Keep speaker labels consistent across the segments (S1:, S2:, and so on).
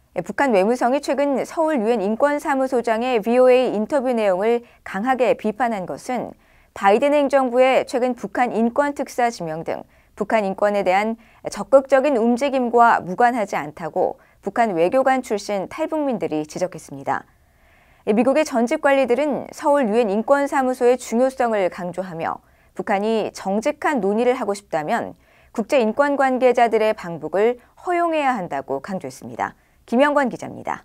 S1: 북한 외무성이 최근 서울 유엔 인권사무소장의 VOA 인터뷰 내용을 강하게 비판한 것은 바이든 행정부의 최근 북한 인권 특사 지명 등 북한 인권에 대한 적극적인 움직임과 무관하지 않다고 북한 외교관 출신 탈북민들이 지적했습니다. 미국의 전직 관리들은 서울 유엔 인권사무소의 중요성을 강조하며 북한이 정직한 논의를 하고 싶다면 국제 인권 관계자들의 방북을 허용해야 한다고 강조했습니다. 김영권 기자입니다.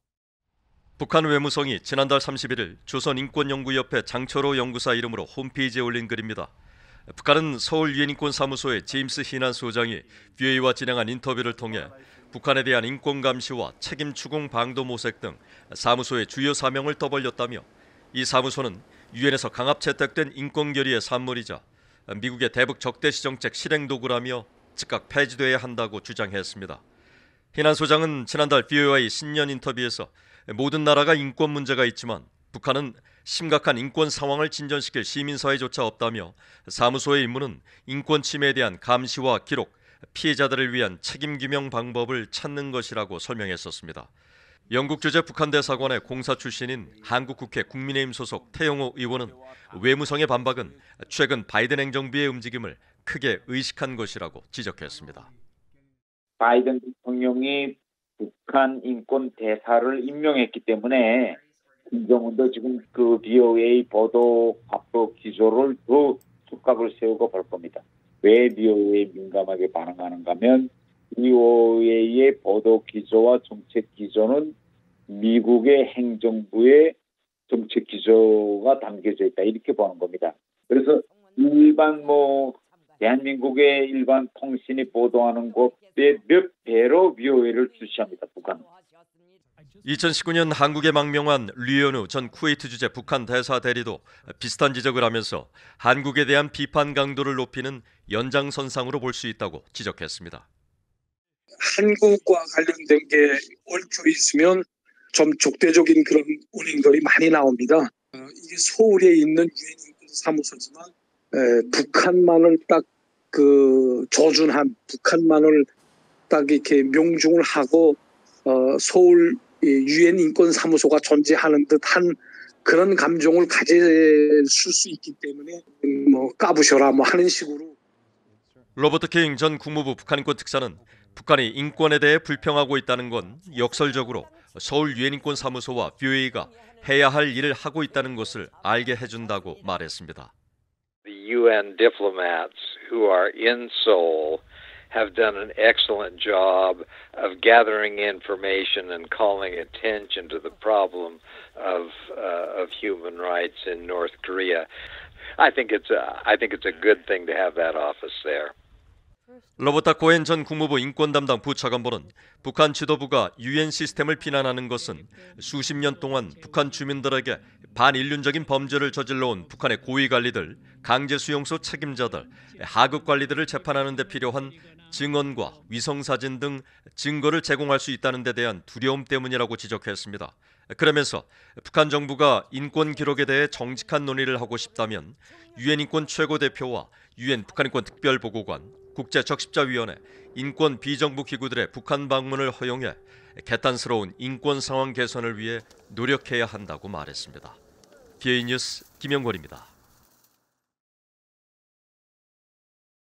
S2: 북한 외무성이 지난달 31일 조선인권연구협회 장철호 연구사 이름으로 홈페이지에 올린 글입니다. 북한은 서울 유엔인권사무소의 제임스 희난 소장이 VOA와 진행한 인터뷰를 통해 북한에 대한 인권 감시와 책임 추궁 방도 모색 등 사무소의 주요 사명을 떠벌렸다며 이 사무소는 유엔에서 강압 채택된 인권 결의의 산물이자 미국의 대북 적대시 정책 실행 도구라며 즉각 폐지돼야 한다고 주장했습니다. 희난 소장은 지난달 VOA의 신년 인터뷰에서 모든 나라가 인권 문제가 있지만 북한은 심각한 인권 상황을 진전시킬 시민사회조차 없다며 사무소의 임무는 인권 침해에 대한 감시와 기록, 피해자들을 위한 책임 규명 방법을 찾는 것이라고 설명했었습니다. 영국 주재 북한 대사관의 공사 출신인 한국국회 국민의힘 소속 태영호 의원은 외무성의 반박은 최근 바이든 행정부의 움직임을 크게 의식한 것이라고 지적했습니다.
S3: 바이든 대통령이 북한 인권 대사를 임명했기 때문에 김정은도 지금 그 VOA 보도 합법 기조를 더 촉각을 세우고 볼 겁니다. 왜 VOA에 민감하게 반응하는가 하면 VOA의 보도 기조와 정책 기조는 미국의 행정부의 정책 기조가 담겨져 있다 이렇게 보는 겁니다. 그래서 일반 대한민국의 일반 통신이 보도하는 것에 몇 배로 VOA를 주시합니다. 북한은.
S2: 2019년 한국에 망명한 류현우 전 쿠웨이트 주재 북한 대사 대리도 비슷한 지적을 하면서 한국에 대한 비판 강도를 높이는 연장선상으로 볼 수 있다고 지적했습니다.
S4: 한국과 관련된 게 얽혀 있으면 좀 적대적인 그런 운행들이 많이 나옵니다. 이게 서울에 있는 유엔 사무소지만 북한만을 딱 조준한 북한만을 딱 이렇게 명중을 하고 서울 유엔 인권 사무소가 존재하는 듯한 그런 감정을 가질 수 있기 때문에 까부셔라 하는 식으로.
S2: 로버트 킹 전 국무부 북한인권 특사는 북한이 인권에 대해 불평하고 있다는 건 역설적으로 서울 유엔인권 사무소와 VOA가 해야 할 일을 하고 있다는 것을 알게 해준다고 말했습니다.
S5: The UN diplomats who are in Seoul have done an excellent job of gathering information and calling attention to the problem of human rights in North Korea. I think it's a good thing to have that office there.
S2: 로버타 코엔 전 국무부 인권 담당 부차관보는 북한 지도부가 유엔 시스템을 비난하는 것은 수십 년 동안 북한 주민들에게 반인륜적인 범죄를 저질러온 북한의 고위 관리들, 강제 수용소 책임자들, 하급 관리들을 재판하는 데 필요한 증언과 위성사진 등 증거를 제공할 수 있다는 데 대한 두려움 때문이라고 지적했습니다. 그러면서 북한 정부가 인권 기록에 대해 정직한 논의를 하고 싶다면 유엔 인권 최고대표와 유엔 북한인권 특별보고관, 국제적십자위원회, 인권 비정부 기구들의 북한 방문을 허용해 개탄스러운 인권 상황 개선을 위해 노력해야 한다고 말했습니다. VOA 뉴스 김영권입니다.